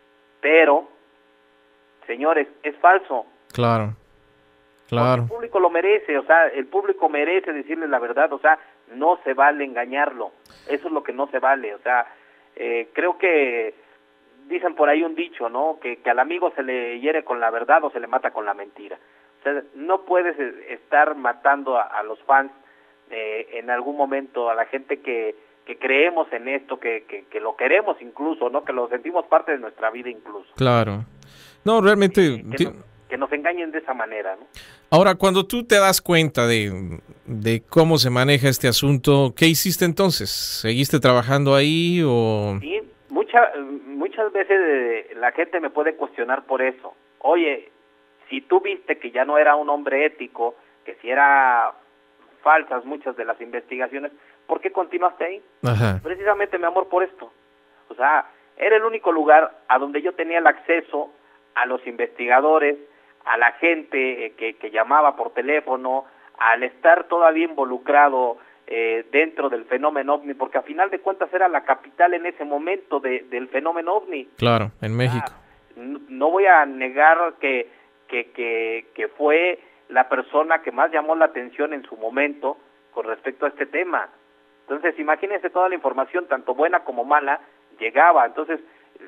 pero, señores, es falso. Claro. Claro. Porque el público lo merece, o sea, el público merece decirle la verdad, o sea, no se vale engañarlo, eso es lo que no se vale, o sea, eh, creo que dicen por ahí un dicho, ¿no?, que, que al amigo se le hiere con la verdad o se le mata con la mentira. O sea, no puedes estar matando a, a los fans eh, en algún momento, a la gente que, que creemos en esto, que, que, que lo queremos incluso, ¿no?, que lo sentimos parte de nuestra vida incluso. Claro. No, realmente... Eh, que, no, que nos engañen de esa manera, ¿no? Ahora, cuando tú te das cuenta de, de cómo se maneja este asunto, ¿qué hiciste entonces? ¿Seguiste trabajando ahí o...? Sí, mucha, muchas veces la gente me puede cuestionar por eso. Oye, si tú viste que ya no era un hombre ético, que si era falsas muchas de las investigaciones, ¿por qué continuaste ahí? Ajá. Precisamente, mi amor, por esto. O sea, era el único lugar a donde yo tenía el acceso a los investigadores, a la gente que, que llamaba por teléfono, al estar todavía involucrado eh, dentro del fenómeno OVNI, porque a final de cuentas era la capital en ese momento de, del fenómeno OVNI. Claro, en México. Ah, no, no voy a negar que, que, que, que fue la persona que más llamó la atención en su momento con respecto a este tema. Entonces, imagínense toda la información, tanto buena como mala, llegaba. Entonces,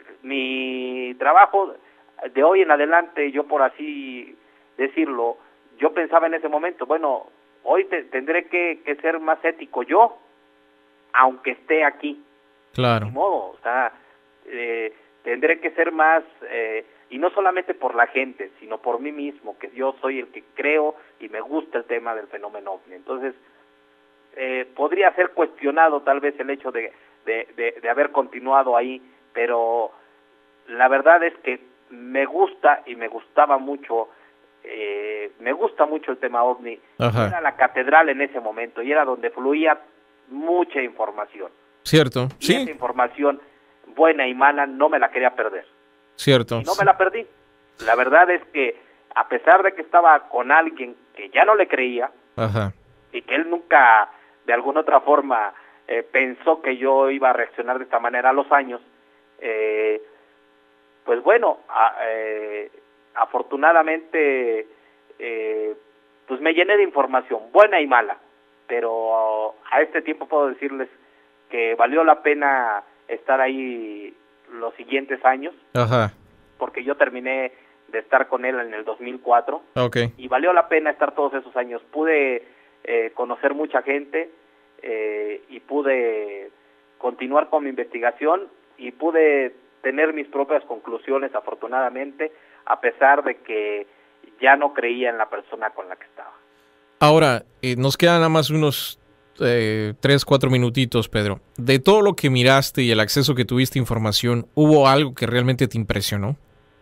mi trabajo... de hoy en adelante, yo por así decirlo, yo pensaba en ese momento, bueno, hoy te, tendré que, que ser más ético yo, aunque esté aquí. Claro. De modo, o sea, eh, tendré que ser más, eh, y no solamente por la gente, sino por mí mismo, que yo soy el que creo y me gusta el tema del fenómeno OVNI. Entonces, eh, podría ser cuestionado tal vez el hecho de, de, de, de haber continuado ahí, pero la verdad es que me gusta y me gustaba mucho, eh, me gusta mucho el tema OVNI. Ajá. Era la catedral en ese momento y era donde fluía mucha información. Cierto, y sí. esa información buena y mala no me la quería perder. Cierto. Y no me la perdí. La verdad es que a pesar de que estaba con alguien que ya no le creía, Ajá. y que él nunca de alguna otra forma eh, pensó que yo iba a reaccionar de esta manera a los años, eh, pues bueno, a, eh, afortunadamente, eh, pues me llené de información, buena y mala, pero a este tiempo puedo decirles que valió la pena estar ahí los siguientes años. Ajá. Porque yo terminé de estar con él en el dos mil cuatro. Okay. Y valió la pena estar todos esos años. Pude eh, conocer mucha gente eh, y pude continuar con mi investigación y pude tener mis propias conclusiones, afortunadamente, a pesar de que ya no creía en la persona con la que estaba. Ahora, eh, nos quedan nada más unos eh, tres, cuatro minutitos, Pedro. De todo lo que miraste y el acceso que tuviste a información, ¿hubo algo que realmente te impresionó?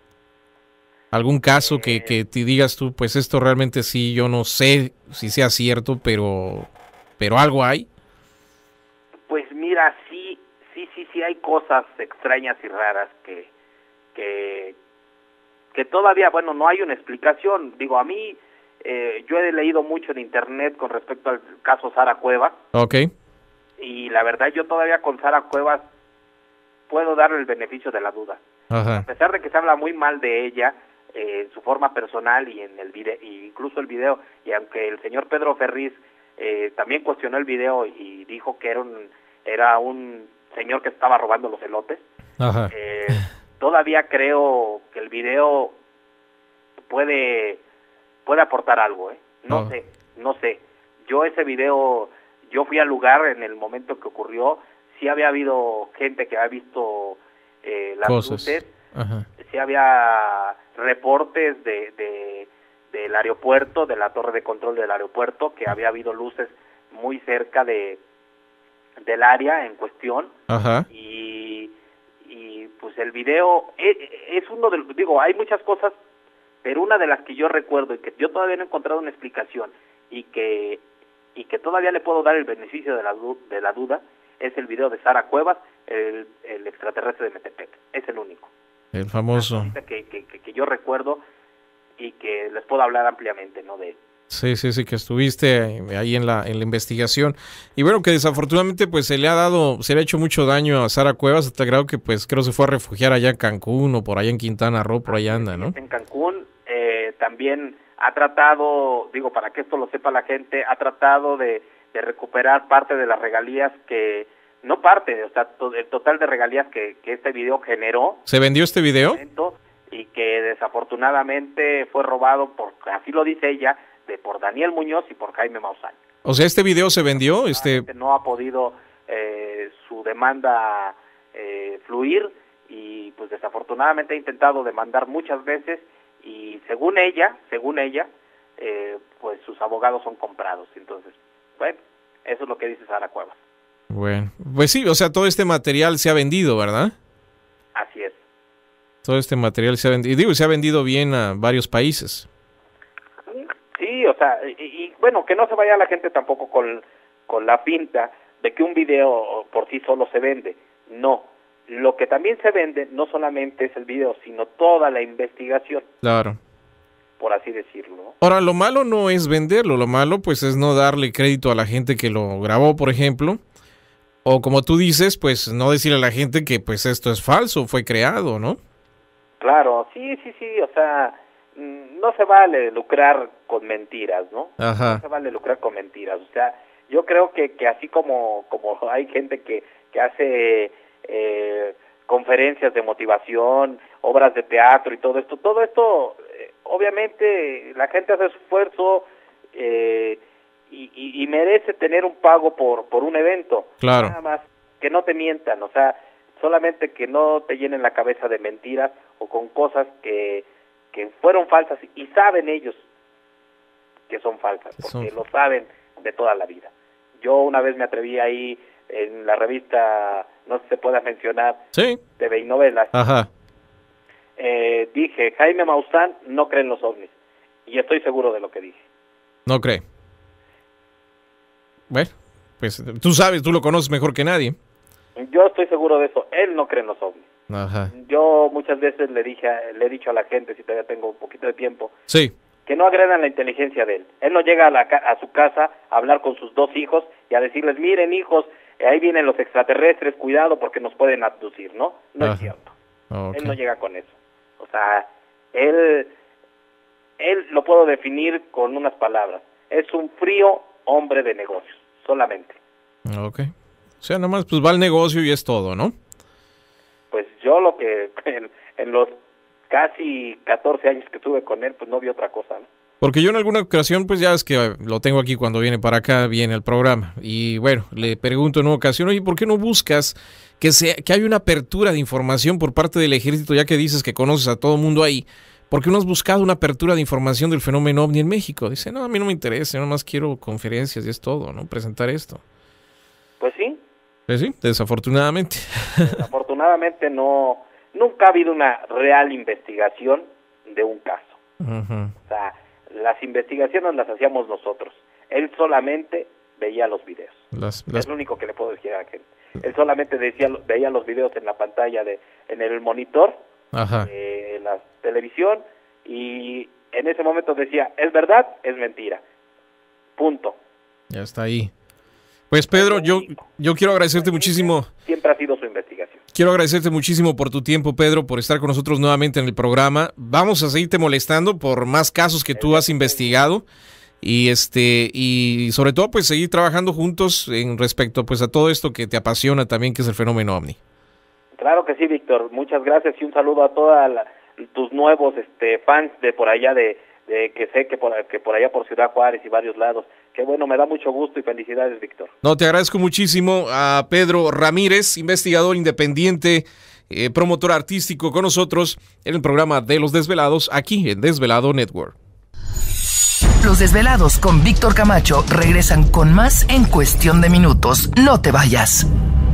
¿Algún caso eh, que, que te digas tú, pues esto realmente sí, yo no sé si sea cierto, pero, pero algo hay? Pues mira, sí, sí, sí, sí hay cosas extrañas y raras que, que, que todavía, bueno, no hay una explicación. Digo, a mí, eh, yo he leído mucho en internet con respecto al caso Sara Cuevas. Ok. Y la verdad, yo todavía con Sara Cuevas puedo darle el beneficio de la duda. Ajá. A pesar de que se habla muy mal de ella, eh, en su forma personal y en el video, incluso el video, y aunque el señor Pedro Ferriz eh, también cuestionó el video y dijo que era un, era un señor que estaba robando los elotes, Ajá. Eh, todavía creo que el video puede, puede aportar algo, ¿eh? No Oh. sé, no sé. Yo ese video, yo fui al lugar en el momento que ocurrió, sí había habido gente que había visto eh, las Cosas. luces, Ajá. sí había reportes de, de del aeropuerto, de la torre de control del aeropuerto, que había habido luces muy cerca de del área en cuestión. Ajá. Y, y pues el video es, es uno de los, digo, hay muchas cosas, pero una de las que yo recuerdo y que yo todavía no he encontrado una explicación y que y que todavía le puedo dar el beneficio de la, de la duda, es el video de Sara Cuevas, el, el extraterrestre de Metepec. Es el único. El famoso. Que, que, que, que yo recuerdo y que les puedo hablar ampliamente, ¿no? De Sí, sí, sí, que estuviste ahí en la en la investigación. Y bueno, que desafortunadamente pues se le ha dado, se le ha hecho mucho daño a Sara Cuevas, hasta el grado que pues creo se fue a refugiar allá en Cancún o por allá en Quintana Roo, por allá anda, ¿no? En Cancún eh, también ha tratado, digo, para que esto lo sepa la gente, ha tratado de, de recuperar parte de las regalías que, no parte, o sea, to, el total de regalías que, que este video generó. ¿Se vendió este video? Y que desafortunadamente fue robado, por, así lo dice ella, de por Daniel Muñoz y por Jaime Maussan. O sea, ¿este video se vendió? Este No ha podido eh, su demanda eh, fluir y pues desafortunadamente ha intentado demandar muchas veces y según ella, según ella, eh, pues sus abogados son comprados. Entonces, bueno, eso es lo que dice Sara Cuevas. Bueno, pues sí, o sea, todo este material se ha vendido, ¿verdad? Así es. Todo este material se ha vendido, y digo, se ha vendido bien a varios países. Sí, o sea, y, y bueno, que no se vaya la gente tampoco con, con la pinta de que un video por sí solo se vende. No, lo que también se vende no solamente es el video, sino toda la investigación. Claro. Por así decirlo. Ahora, lo malo no es venderlo, lo malo pues es no darle crédito a la gente que lo grabó, por ejemplo, o como tú dices, pues no decirle a la gente que pues esto es falso, fue creado, ¿no? Claro, sí, sí, sí, o sea, no se vale lucrar con mentiras, ¿no? Ajá. No se vale lucrar con mentiras, o sea, yo creo que, que así como, como hay gente que, que hace eh, conferencias de motivación, obras de teatro y todo esto, todo esto, eh, obviamente la gente hace esfuerzo eh, y, y, y merece tener un pago por, por un evento. Claro. Nada más, que no te mientan, o sea, solamente que no te llenen la cabeza de mentiras o con cosas que, que fueron falsas y saben ellos que son falsas, porque son... lo saben de toda la vida. Yo una vez me atreví ahí en la revista, no sé si se pueda mencionar, sí, T V y Novelas. Ajá. Eh, dije, Jaime Maussan no cree en los ovnis, y estoy seguro de lo que dije. No cree. Bueno, pues tú sabes, tú lo conoces mejor que nadie. Yo estoy seguro de eso, él no cree en los ovnis. Ajá. Yo muchas veces le dije, le he dicho a la gente, si todavía tengo un poquito de tiempo, sí, que no agredan la inteligencia de él. Él no llega a, la, a su casa a hablar con sus dos hijos y a decirles, miren hijos, ahí vienen los extraterrestres, cuidado porque nos pueden abducir, ¿no? No Ajá. es cierto. Okay. Él no llega con eso. O sea, él, él lo puedo definir con unas palabras. Es un frío hombre de negocios, solamente. Ok. O sea, nada más pues va al negocio y es todo, ¿no? Pues yo lo que en, en los casi catorce años que tuve con él, pues no vi otra cosa, ¿no? Porque yo en alguna ocasión, pues ya es que lo tengo aquí cuando viene para acá, viene el programa. Y bueno, le pregunto en una ocasión, oye, ¿por qué no buscas que sea, que haya una apertura de información por parte del ejército, ya que dices que conoces a todo el mundo ahí? ¿Por qué no has buscado una apertura de información del fenómeno ovni en México? Dice, no, a mí no me interesa, yo nomás quiero conferencias y es todo, ¿no? Presentar esto. Pues sí. Pues sí, desafortunadamente. Desafortunadamente no, nunca ha habido una real investigación de un caso. Uh-huh. O sea, las investigaciones las hacíamos nosotros. Él solamente veía los videos. Las, las... Es lo único que le puedo decir a aquel. Él solamente decía, veía los videos en la pantalla, de, en el monitor, Ajá. Eh, en la televisión, y en ese momento decía, es verdad, es mentira. Punto. Ya está ahí. Pues Pedro, yo, yo quiero agradecerte muchísimo. Siempre ha sido su investigación. Quiero agradecerte muchísimo por tu tiempo, Pedro, por estar con nosotros nuevamente en el programa. Vamos a seguirte molestando por más casos que tú has investigado y este y sobre todo pues seguir trabajando juntos en respecto pues a todo esto que te apasiona también, que es el fenómeno ovni. Claro que sí, Víctor. Muchas gracias y un saludo a todos tus nuevos este fans de por allá de, de que sé que por que por allá por Ciudad Juárez y varios lados. Qué bueno, me da mucho gusto y felicidades, Víctor. No, te agradezco muchísimo a Pedro Ramírez, investigador independiente, eh, promotor artístico con nosotros en el programa de Los Desvelados, aquí en Desvelado Network. Los Desvelados con Víctor Camacho regresan con más en cuestión de minutos. No te vayas.